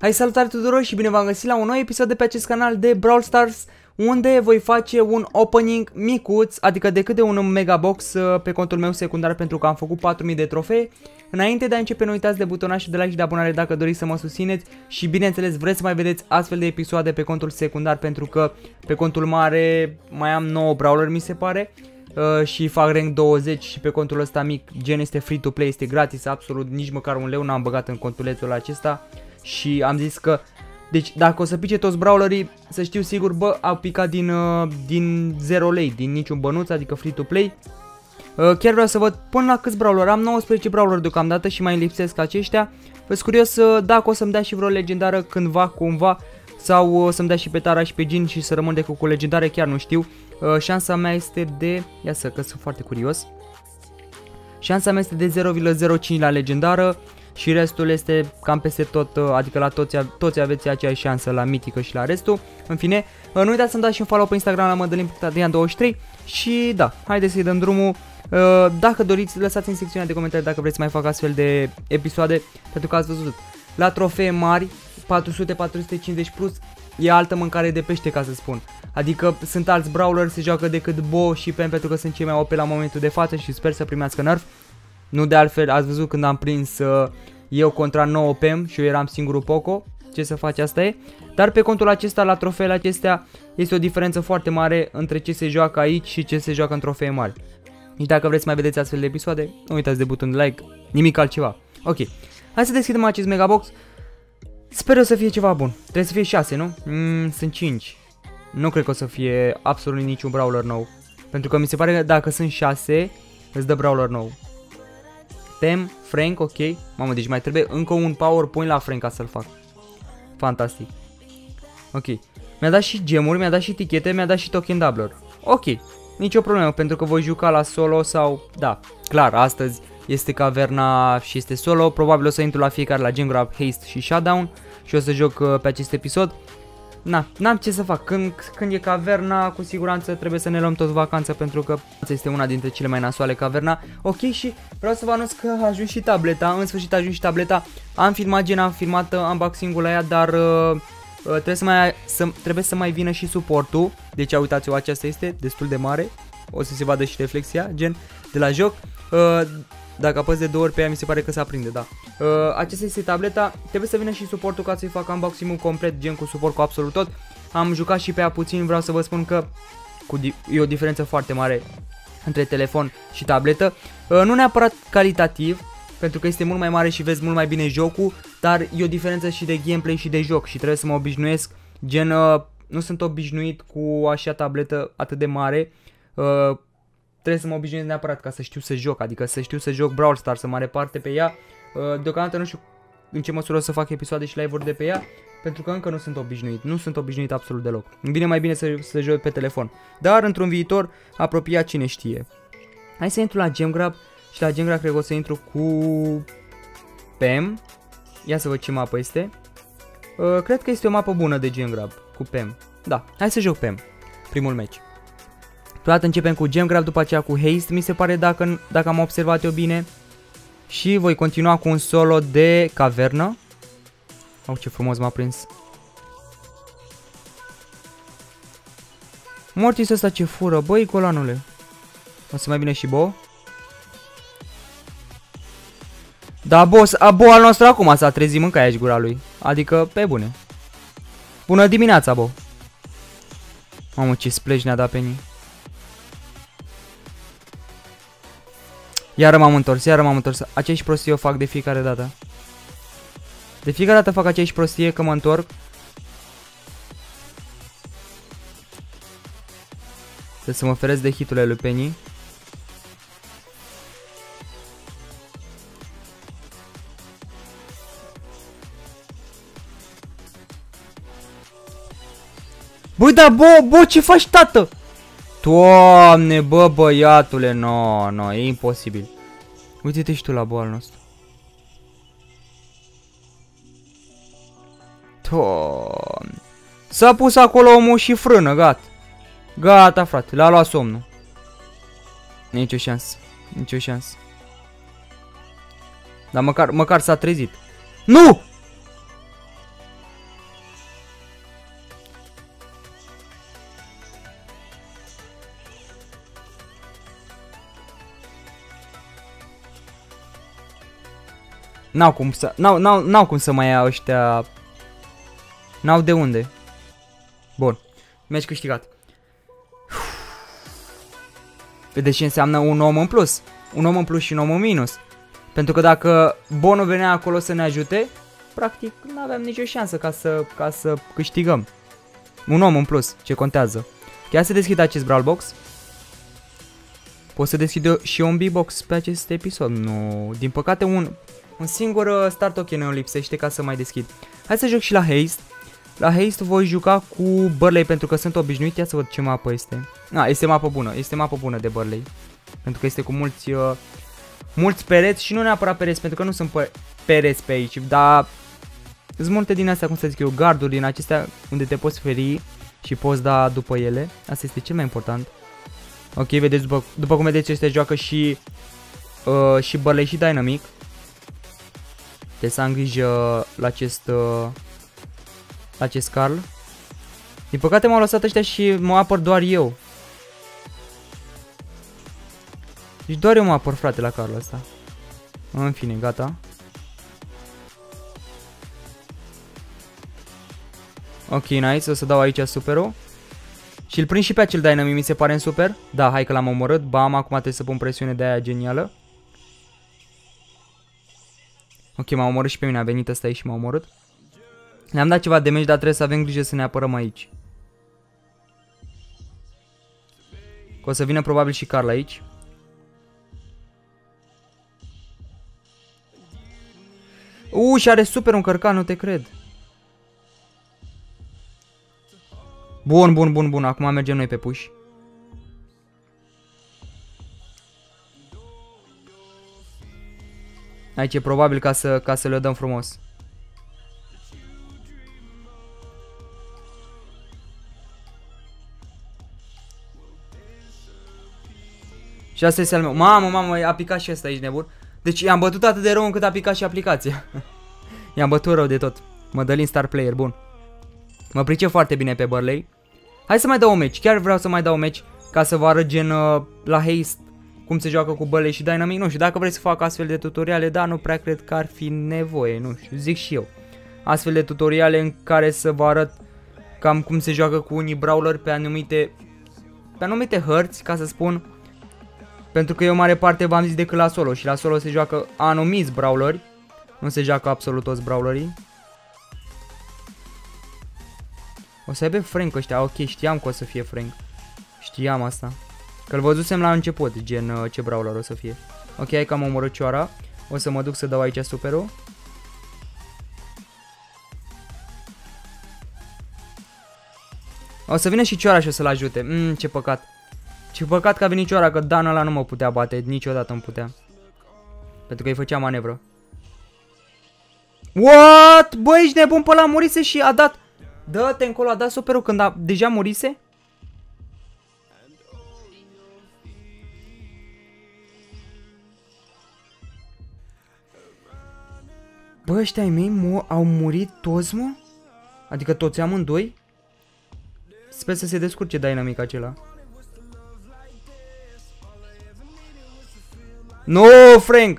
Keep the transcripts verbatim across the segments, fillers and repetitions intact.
Hai, salutare tuturor și bine v-am găsit la un nou episod de pe acest canal de Brawl Stars, unde voi face un opening micuț, adică de câte un megabox pe contul meu secundar, pentru că am făcut patru mii de trofee. Înainte de a începe, nu uitați de butonașul de like și de abonare dacă doriți să mă susțineți și bineînțeles vreți să mai vedeți astfel de episoade pe contul secundar, pentru că pe contul mare mai am nouă brawler, mi se pare. Uh, și fac rank douăzeci și pe contul ăsta mic, gen este free to play, este gratis, absolut nici măcar un leu n-am băgat în contulețul acesta. Și am zis că, deci dacă o să pice toți brawlerii, să știu sigur, bă, au picat din, uh, din zero lei, din niciun bănuț, adică free to play. uh, Chiar vreau să văd până la câți brawler, am nouăsprezece brawler deocamdată și mai lipsesc aceștia. Vă curios uh, dacă o să-mi dea și vreo legendară cândva, cumva, sau o să-mi dea și pe Tara și pe Gin și să rămân de cu, cu legendare, chiar nu știu. uh, Șansa mea este de, ia să, că sunt foarte curios. Șansa mea este de zero virgulă zero cinci la legendară și restul este cam peste tot, adică la toți, toți aveți aceeași șansă, la mitică și la restul. În fine, nu uitați să-mi dați și un follow pe Instagram la Mădălin punct Adrian douăzeci și trei. Și da, haideți să-i dăm drumul. Dacă doriți, lăsați în secțiunea de comentarii dacă vreți să mai fac astfel de episoade, pentru că ați văzut, la trofee mari, patru sute patru sute cincizeci plus, e altă mâncare de pește, ca să spun. Adică sunt alți brawler, se joacă decât Bo și Pem, pentru că sunt cei mai O P la momentul de față și sper să primească nerf. Nu de altfel, ați văzut când am prins uh, eu contra nouă Pem și eu eram singurul Poco. Ce să faci, asta e. Dar pe contul acesta, la trofeele acestea, este o diferență foarte mare între ce se joacă aici și ce se joacă în trofee mari. Și dacă vreți să mai vedeți astfel de episoade, nu uitați de butonul de like, nimic altceva. Ok, hai să deschidem acest megabox. Sper eu să fie ceva bun. Trebuie să fie șase, nu? Mm, sunt cinci. Nu cred că o să fie absolut niciun brawler nou, pentru că mi se pare că dacă sunt șase, îți dă brawler nou. Pem, Frank, ok. Mamă, deci mai trebuie încă un PowerPoint la Frank ca să-l fac. Fantastic. Ok. Mi-a dat și gemuri, mi-a dat și tichete, mi-a dat și token doubler. Ok. Nicio problemă, pentru că voi juca la solo sau... Da, clar, astăzi este caverna și este solo. Probabil o să intru la fiecare la Gem Grab, Haste și Shutdown și o să joc uh, pe acest episod. Na, n-am ce să fac. Când, când e caverna, cu siguranță trebuie să ne luăm tot vacanță, pentru că este una dintre cele mai nasoale caverna. Ok, și vreau să vă anunț că a ajuns și tableta. În sfârșit a ajuns și tableta. Am filmat, gen, am filmat uh, unboxing-ul la ea, dar uh, uh, trebuie, să mai, să, trebuie să mai vină și suportul. Deci, uitați-o, aceasta este destul de mare. O să se vadă și reflexia, gen, de la joc. Uh, Dacă apăs de două ori pe ea, mi se pare că se aprinde, da. Uh, Aceasta este tableta. Trebuie să vină și suportul ca să-i fac unboxing-ul complet, gen cu suport cu absolut tot. Am jucat și pe ea puțin, vreau să vă spun că cu e o diferență foarte mare între telefon și tabletă. Uh, nu neapărat calitativ, pentru că este mult mai mare și vezi mult mai bine jocul, dar e o diferență și de gameplay și de joc și trebuie să mă obișnuiesc. Gen, uh, nu sunt obișnuit cu așa tabletă atât de mare. Uh, Trebuie să mă obișnuiesc neapărat ca să știu să joc, adică să știu să joc Brawl Stars, să mare parte pe ea. Deocamdată nu știu în ce măsură o să fac episoade și live-uri de pe ea, pentru că încă nu sunt obișnuit, nu sunt obișnuit absolut deloc. Îmi vine mai bine să, să joc pe telefon, dar într-un viitor apropiat, cine știe. Hai să intru la Gem Grab și la Gem Grab cred că o să intru cu Pem. Ia să văd ce mapă este. uh, Cred că este o mapă bună de Gem Grab, cu Pem. Da, hai să joc Pem, primul match. Toată începem cu Gem Grab, după aceea cu Haste, mi se pare, dacă, dacă am observat eu bine. Și voi continua cu un solo de cavernă. Au, ce frumos m-a prins. Mortis ăsta ce fură, băi, golanule. O să mai bine și Bo. Da, boss, a, Bo al nostru acum s-a trezit, mânca și gura lui. Adică, pe bune. Bună dimineața, Bo. Mamă, ce splash ne-a dat pe nii. Iară m-am întors, iară m-am întors. Aceeași prostie o fac de fiecare dată. De fiecare dată fac aceeași prostie că mă întorc. Trebuie să mă feresc de hiturile lui Penny. Băi, da, Bo, Bo, ce faci, tată? Doamne, bă, băiatule, no, no, e imposibil. Uite-te și tu la Bo al nostru. Doamne. S-a pus acolo omul și frână, gata. Gata, frate, l-a luat somnul. Nici o șansă, nici o șansă. Dar măcar, măcar s-a trezit. Nu! N-au cum să, n-au, n-au, n-au cum să mai ia ăștia. N-au de unde. Bun. Meci câștigat. Vedeți ce înseamnă un om în plus. Un om în plus și un om în minus. Pentru că dacă Bonul venea acolo să ne ajute, practic nu aveam nicio șansă ca să, ca să câștigăm. Un om în plus, ce contează. Chiar să deschid acest Brawl Box. Pot să deschid eu și un B-Box pe acest episod. Nu, din păcate un, un singur Star Token îmi lipsește ca să mai deschid. Hai să joc și la Haste. La Haste voi juca cu Burley pentru că sunt obișnuit. Ia să văd ce mapă este. Ah, este mapă bună. Este mapă bună de Burley. Pentru că este cu mulți uh, mulți pereți și nu neapărat pereți, pentru că nu sunt pereți pe aici, dar sunt multe din astea, cum să zic eu, garduri din acestea unde te poți feri și poți da după ele. Asta este cel mai important. Ok, vedeți, după, după cum vedeți, este joacă și uh, și Burley și Dynamic. Trebuie să am grijă la acest uh, la acest Carl. Din păcate m-au lăsat ăștia și mă apăr doar eu. Deci doar eu mă apăr, frate, la Carl ăsta. În fine, gata. Ok, nice, o să dau aici super-ul. Și îl prind și pe acel Dynamic, mi se pare în super. Da, hai că l-am omorât. Bam, acum trebuie să pun presiune de aia genială. Ok, m-a omorât și pe mine, a venit ăsta aici și m-a omorât. Ne-am dat ceva damage, dar trebuie să avem grijă să ne apărăm aici. Că o să vină probabil și Carl aici. Uuu, și are super un cărcan, nu te cred. Bun, bun, bun, bun, acum mergem noi pe push. Aici e probabil ca să, ca să le dăm frumos. Și asta este al meu. Mamă, mamă, a picat și ăsta aici, nebun. Deci i-am bătut atât de rău încât a picat și aplicația. I-am bătut rău de tot. Mădălin star player, bun. Mă pricep foarte bine pe Burley. Hai să mai dau un match. Chiar vreau să mai dau un match ca să vă arăt gen uh, la Haste cum se joacă cu Burley și Dynamic. Nu știu, dacă vreți să fac astfel de tutoriale, da, nu prea cred că ar fi nevoie, nu știu, zic și eu. Astfel de tutoriale în care să vă arăt cam cum se joacă cu unii brawler pe anumite pe anumite hărți, ca să spun. Pentru că eu mare parte v-am zis decât la solo și la solo se joacă anumiți brawleri. Nu se joacă absolut toți brawlerii. O să aibă Frank ăștia, ok, știam că o să fie Frank. Știam asta. Că-l văzusem la început, gen uh, ce brawler o să fie. Ok, hai că am omorât cioara. O să mă duc să dau aici superul. O să vină și cioara și o să-l ajute. Mmm, ce păcat. Ce păcat că a venit cioara, că Dan ăla nu mă putea bate, niciodată nu putea. Pentru că îi făcea manevră. What? Băi, ești nebun, pe ăla murise și a dat. Dă-te încolo, a dat superul când a, deja murise? Bă, ăștia ai mei mu au murit toți, mă? Adică toți amândoi? Sper să se descurce Dynamic acela. No, Frank!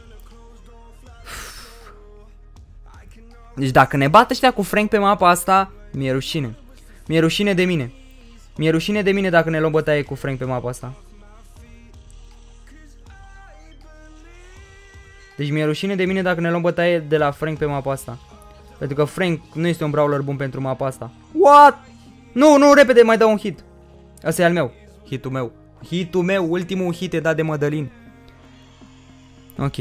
Deci dacă ne bat ăștia cu Frank pe mapa asta, mi-e rușine. Mi-e rușine de mine. Mi-e rușine de mine dacă ne luăm bătaie cu Frank pe mapa asta. Deci mi-e rușine de mine dacă ne luăm bătaie de la Frank pe mapa asta. Pentru că Frank nu este un brawler bun pentru mapa asta. What? Nu, nu, repede, mai dau un hit. Asta e al meu. Hitul meu. Hitul meu, ultimul hit e dat de Mădălin. Ok.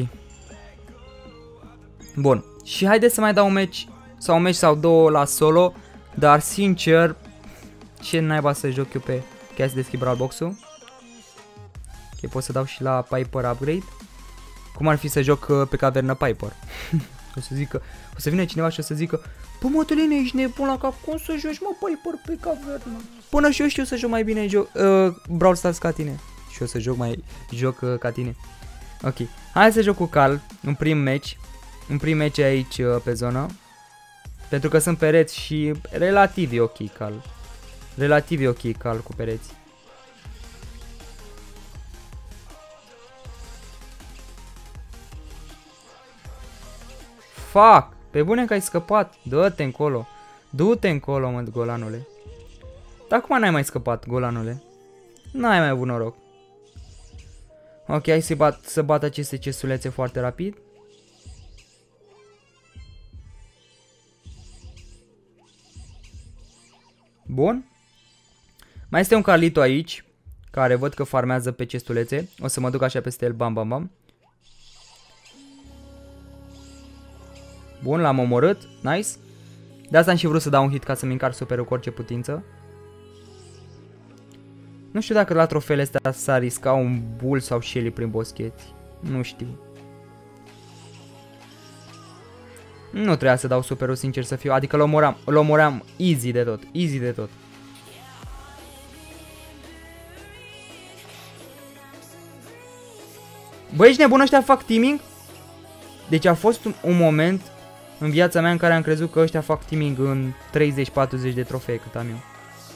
Bun. Și haideți să mai dau un match sau un match sau două la solo. Dar sincer, ce naiba să joc eu pe... Chiar să deschid Brawl Box-ul. Ok, pot să dau și la Piper upgrade. Cum ar fi să joc pe cavernă Piper? O să zică, o să vină cineva și o să zică: bă, Mădăline, ești nebun la cap, cum să joci, mă, Piper pe cavernă? Până și eu știu să joc mai bine joc, uh, Brawl Stars ca tine. Și o să joc mai joc uh, ca tine. Ok, hai să joc cu Carl, un prim match. Un prim match aici uh, pe zonă. Pentru că sunt pereți și relativ e ok Carl. Relativ e ok Carl cu pereți. fuck? Pe bune că ai scăpat. Dă-te încolo. Du-te încolo, mă, golanule. Dar acum n-ai mai scăpat, golanule. N-ai mai avut noroc. Ok, hai să bat, să bat aceste cestulețe foarte rapid. Bun. Mai este un Carlito aici, care văd că farmează pe cestulețe. O să mă duc așa peste el, bam, bam, bam. Bun, l-am omorât, nice. De asta am și vrut să dau un hit ca să-mi încarc superul cu orice putință. Nu știu dacă la trofeele astea s-a risca un bull sau Shelly prin boscheți. Nu știu. Nu trebuia să dau superul, sincer să fiu. Adică l-omoram, l-omoram easy de tot. Easy de tot. Băi, ești nebun, ăștia fac teaming? Deci a fost un, un moment în viața mea în care am crezut că ăștia fac teaming în treizeci patruzeci de trofee cât am eu.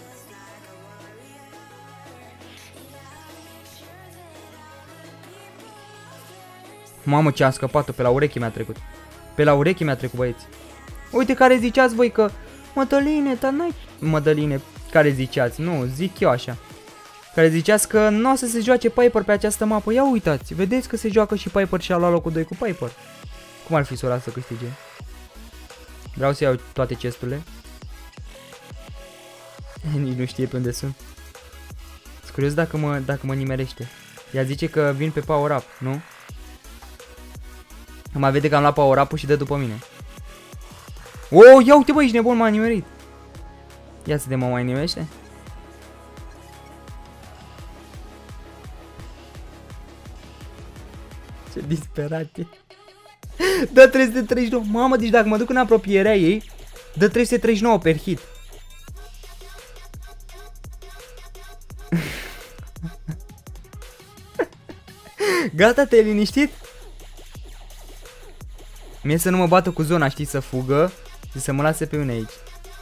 Mamă, ce am scăpat-o, pe la ureche mi-a trecut. Pe la ureche mi-a trecut, băieți. Uite, care ziceați voi că Mădăline, dar n-ai... Mădăline, care ziceați? Nu, zic eu așa. Care ziceați că nu o să se joace Piper pe această mapă. Ia uitați, vedeți că se joacă și Piper și a luat locul doi cu Piper. Cum ar fi să o las să câștige? Vreau să iau toate chesturile. Nici nu știe pe unde sunt. Sunt curios dacă mă, dacă mă nimerește. Ea zice că vin pe power up, nu? Mai vede că am luat power up-ul și dă după mine. Oh, ia uite, bă, ești nebun, m-a nimerit. Ia să de mă mai nimerește. Ce disperate. Dă trei sute treizeci și nouă. Mamă, deci dacă mă duc în apropierea ei, dă trei sute treizeci și nouă per hit. Gata, te-ai liniștit? Mie să nu mă bată cu zona, știi, să fugă și să mă lase pe mine aici.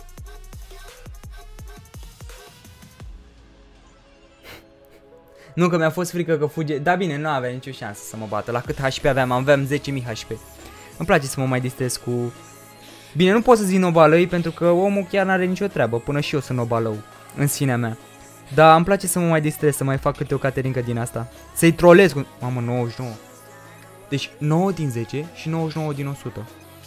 Nu, că mi-a fost frică că fuge. Da, bine, nu avea nicio șansă să mă bată. La cât H P aveam? Aveam zece mii H P. Îmi place să mă mai distrez cu... Bine, nu pot să zic nobalăi pentru că omul chiar n-are nicio treabă. Până și eu sunt nobalău în sinea mea. Dar îmi place să mă mai distrez, să mai fac câte o caterincă din asta. Să-i trolez cu... Mamă, nouăzeci și nouă. Deci nouă din zece și nouăzeci și nouă din o sută.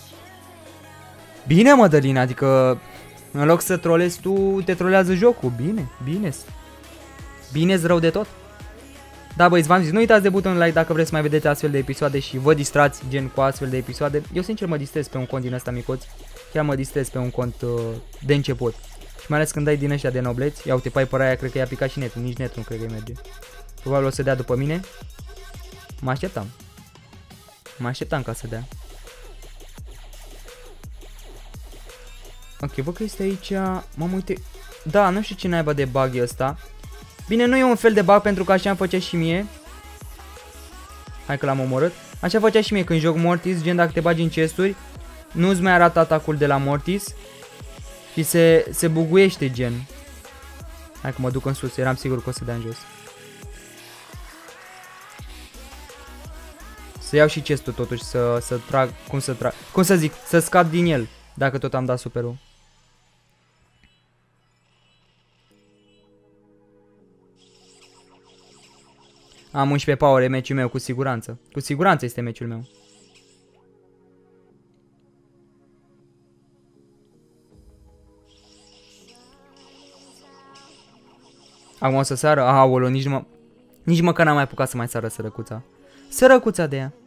Bine, Mădălina, adică în loc să trolezi tu, te trolează jocul. Bine, bine. Bine-ți rău de tot. Da, băi, v-am zis, nu uitați de butonul like dacă vreți să mai vedeți astfel de episoade și vă distrați gen cu astfel de episoade. Eu sincer mă distrez pe un cont din ăsta micuț. Chiar mă distrez pe un cont uh, de început. Și mai ales când dai din ăștia de nobleți. Ia uite, Piper aia cred că i-a picat și netul. Nici netul nu cred că merge. Probabil o să dea după mine. Mă așteptam. Mă așteptam ca să dea. Ok, văd că este aici. Mamă, uite. Da, nu știu ce naiba de bug e ăsta. Bine, nu e un fel de bug pentru că așa îmi făcea și mie. Hai că l-am omorât. Așa făcea și mie când joc Mortis, gen dacă te bagi în chesturi, nu-ți mai arată atacul de la Mortis și se, se buguiește gen. Hai că mă duc în sus, eram sigur că o să dea în jos. Să iau și chestul totuși, să, să trag, cum să trag, cum să zic, să scap din el, dacă tot am dat superul. Am unsprezece power, e meciul meu, cu siguranță. Cu siguranță este meciul meu. Acum o să sară? Aoleu, nici, mă, nici măcar n-am mai apucat să mai sară sărăcuța. Sărăcuța de ea.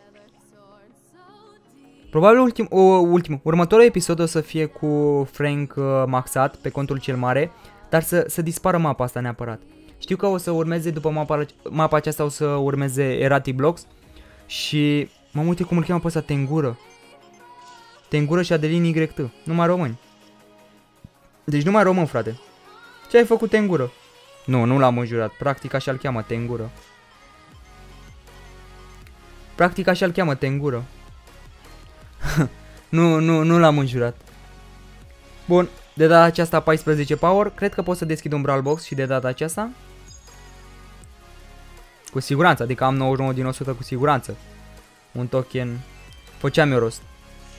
Probabil ultim, o, ultimul, următorul episod o să fie cu Frank uh, maxat pe contul cel mare, dar să, să dispară mapa asta neapărat. Știu că o să urmeze după mapa, mapa aceasta, o să urmeze Erratic Blocks. Și mă uite cum îl cheamă pe ăsta, Tengură. Tengură și Adelin Y T. Numai români. Deci numai român, frate. Ce ai făcut, Tengură? Nu, nu l-am înjurat. Practic așa îl cheamă, Tengură. Practic așa îl cheamă, Tengură. Nu, nu, nu l-am înjurat. Bun. De data aceasta paisprezece power, cred că pot să deschid un Brawl Box și de data aceasta. Cu siguranță, adică am nouăzeci și nouă din o sută cu siguranță. Un token, făceam eu rost.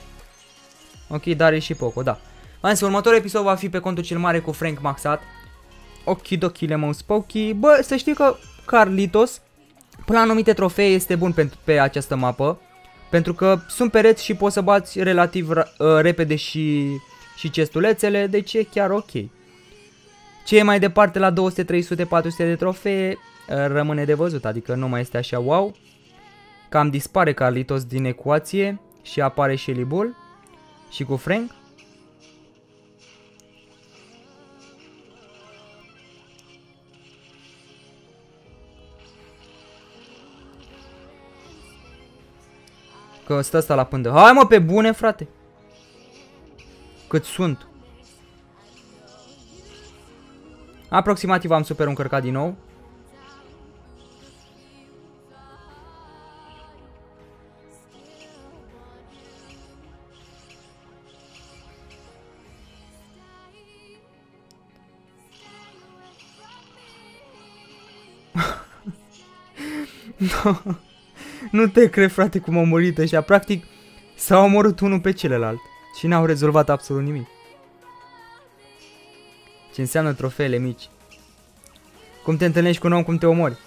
Ok, Darius și Poco, da. Însă următorul episod va fi pe contul cel mare cu Frank maxat. Okidoki Lemon Spooky. Bă, să știi că Carlitos, până la anumite trofee, este bun pe, pe această mapă. Pentru că sunt pereți și poți să bați relativ uh, repede și, și chestulețele, deci e chiar ok. Ce e mai departe la două sute, trei sute, patru sute de trofee uh, rămâne de văzut, adică nu mai este așa wow. Cam dispare Carlitos din ecuație și apare Shelly Bull și cu Frank. Că stă asta la pândă. Hai mă, pe bune, frate. Cât sunt. Aproximativ am super încărcat din nou. No. Nu te cred, frate, cum au murit ăștia. Practic s-au omorât unul pe celălalt și n-au rezolvat absolut nimic. Ce înseamnă trofeele mici. Cum te întâlnești cu un om, cum te omori.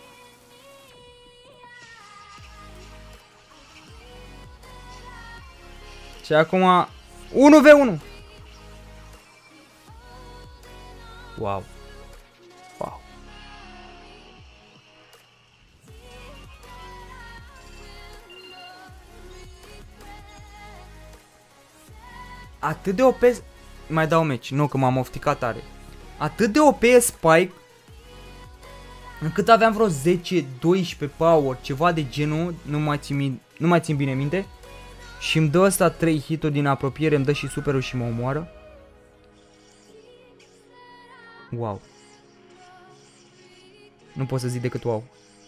Și acum unu v unu. Wow. Wow. Atât de O P. Mai dau meci, nu că m-am ofticat tare. Atât de O P Spike, încât aveam vreo zece doisprezece power, ceva de genul, nu mai țin, nu mai țin bine minte. Și îmi dă ăsta trei hituri din apropiere, îmi dă și superul și mă omoară. Wow. Nu pot să zic decât wow.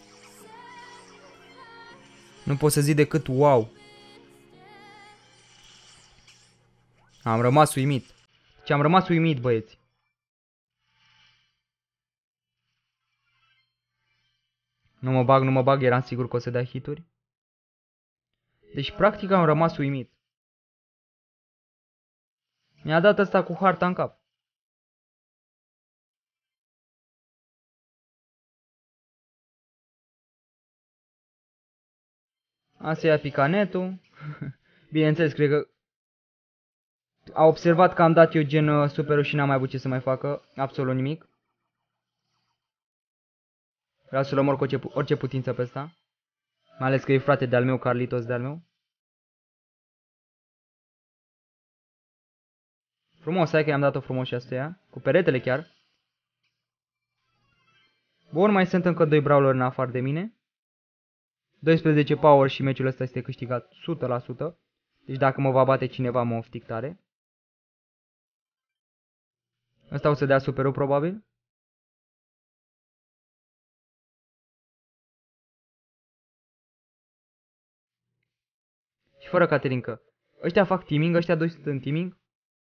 Nu pot să zic decât wow. Am rămas uimit. Ce am rămas uimit, băieți. Nu mă bag, nu mă bag, eram sigur că o să dea hituri. Deci practic am rămas uimit. Mi-a dat asta cu harta în cap. Asta ia picanetul. Bineînțeles, cred că a observat că am dat eu gen superul și n-am mai avut ce să mai facă. Absolut nimic. Vreau să-l omor cu orice, orice putință pe ăsta. Mai ales că e frate de-al meu, Carlitos de-al meu. Frumos, hai că i-am dat-o frumos și asta, cu peretele chiar. Bun, mai sunt încă doi brawler în afară de mine. doisprezece power și meciul ăsta este câștigat o sută la sută. Deci dacă mă va bate cineva, mă oftic tare. Ăsta o să dea superul probabil. Și fără Caterinca. Ăștia fac teaming, ăștia doi sunt în teaming.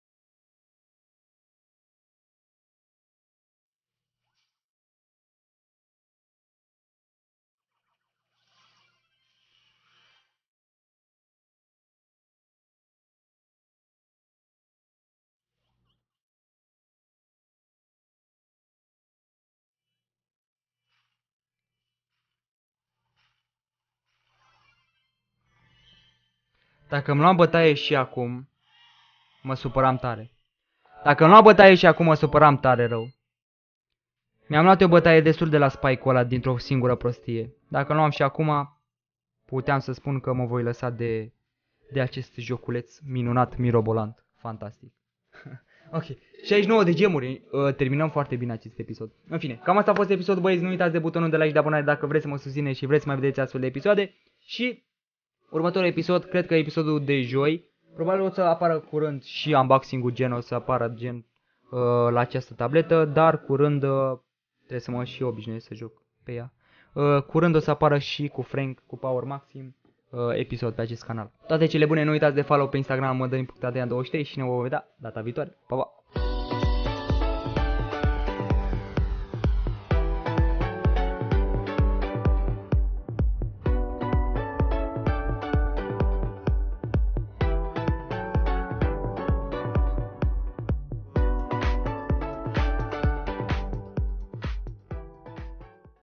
Dacă îmi luam bătaie și acum, mă supăram tare. Dacă îmi luam bătaie și acum, mă supăram tare rău. Mi-am luat o bătaie destul de la Spike-ul ăla dintr-o singură prostie. Dacă îmi luam și acum, puteam să spun că mă voi lăsa de, de acest joculeț minunat, mirobolant, fantastic. Ok, șaizeci și nouă de gemuri, uh, terminăm foarte bine acest episod. În fine, cam asta a fost episodul, băieți, nu uitați de butonul de like și de abonare dacă vreți să mă susțineți și vreți să mai vedeți astfel de episoade. Și următorul episod, cred că episodul de joi, probabil o să apară curând și unboxing-ul gen, o să apară gen uh, la această tabletă, dar curând uh, trebuie să mă și obișnuiesc să joc pe ea. Uh, curând o să apară și cu Frank, cu Power Maxim, uh, episod pe acest canal. Toate cele bune, nu uitați de follow pe Instagram, mă dă douăzeci și trei și ne vom vedea data viitoare. Pa, pa!